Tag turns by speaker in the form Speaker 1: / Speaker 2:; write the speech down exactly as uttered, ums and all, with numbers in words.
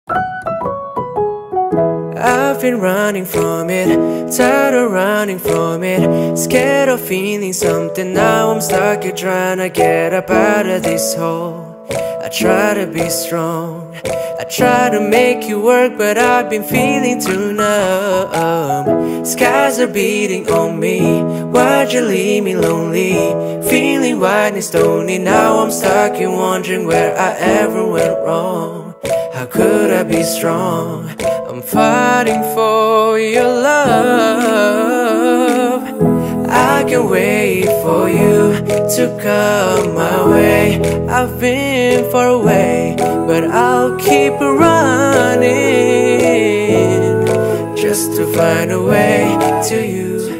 Speaker 1: I've been running from it, tired of running from it, scared of feeling something. Now I'm stuck here trying to get up out of this hole. I try to be strong, I try to make you work, but I've been feeling too numb. Skies are beating on me, why'd you leave me lonely? Feeling wide and stony, now I'm stuck and wondering where I ever went wrong. How could I be strong? I'm fighting for your love. I can wait for you to come my way. I've been far away, but I'll keep running just to find a way to you.